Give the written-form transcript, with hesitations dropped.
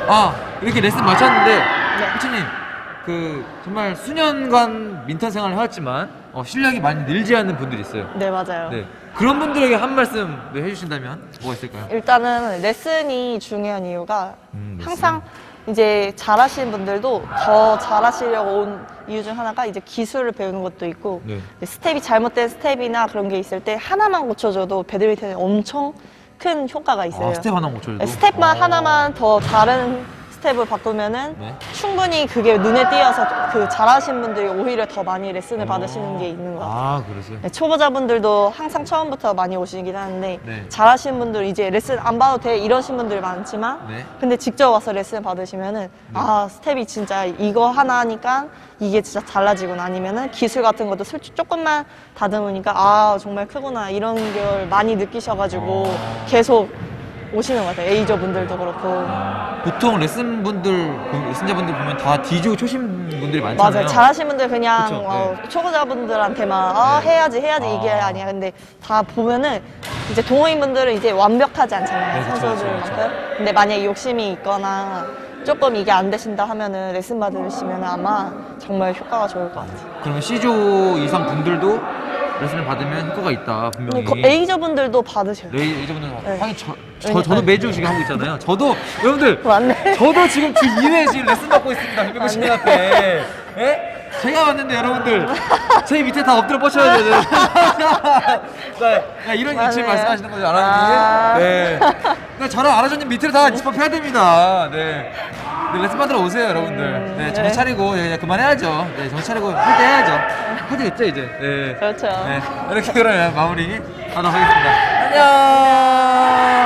아, 이렇게 레슨 마쳤는데, 네. 코치님, 정말 수년간 민턴 생활을 해왔지만, 실력이 많이 늘지 않는 분들이 있어요. 네, 맞아요. 네. 그런 분들에게 한 말씀 해주신다면 뭐가 있을까요? 일단은 레슨이 중요한 이유가 레슨. 항상 이제 잘하시는 분들도 더 잘하시려고 온 이유 중 하나가 이제 기술을 배우는 것도 있고 네. 스텝이 잘못된 스텝이나 그런 게 있을 때 하나만 고쳐줘도 배드민턴에 엄청 큰 효과가 있어요. 아, 스텝 하나 고쳐줘도? 스텝만 하나만 더 다른 스텝을 바꾸면은 네. 충분히 그게 눈에 띄어서 그 잘하시는 분들이 오히려 더 많이 레슨을 받으시는 게 있는 것 같아요. 아, 그러세요? 네, 초보자분들도 항상 처음부터 많이 오시긴 하는데 네. 잘하시는 분들 이제 레슨 안 받아도 돼 이러신 분들 많지만 네. 근데 직접 와서 레슨 받으시면은 아 스텝이 진짜 이거 하나 하니까 이게 진짜 달라지구나 아니면은 기술 같은 것도 솔직히 조금만 다듬으니까 아 정말 크구나 이런 걸 많이 느끼셔가지고 계속 오시는 것 같아요. 에이저 분들도 그렇고. 보통 레슨자분들 보면 다 D조 초심 분들이 많잖아요. 맞아요. 잘하시는 분들 그냥 그쵸, 네. 초보자분들한테만 네. 해야지 이게 아니야. 근데 다 보면은 이제 동호인분들은 이제 완벽하지 않잖아요. 네, 그쵸, 선수들만큼. 그쵸. 근데 만약에 욕심이 있거나 조금 이게 안 되신다 하면은 레슨 받으시면 아마 정말 효과가 좋을 것 같아요. 그러면 C조 이상 분들도 레슨을 받으면 효과가 있다, 분명히. A저 분들도 받으셔요. 레이저분들 네. 하긴 저도 매주 지금 하고 있잖아요. 저도 여러분들 맞네. 저도 지금 주 2회 지금 레슨 받고 있습니다. 김백호 씨한테. 예? 제가 왔는데 여러분들 제 밑에 다 엎드려 뻗쳐야 돼요. 이런 맞네. 위치 말씀하시는 거죠, 아. 아라님? 네. 그러니까 저랑 아라전님 밑으로 다 집합해야 됩니다. 네. 네, 레슨 받으러 오세요, 여러분들. 네, 정신 차리고 그냥 그만해야죠. 네, 정신 차리고 할 때 해야죠. 해야 되겠죠, 이제. 네. 그렇죠. 네. 이렇게 그러면 마무리 하도록 하겠습니다. 안녕.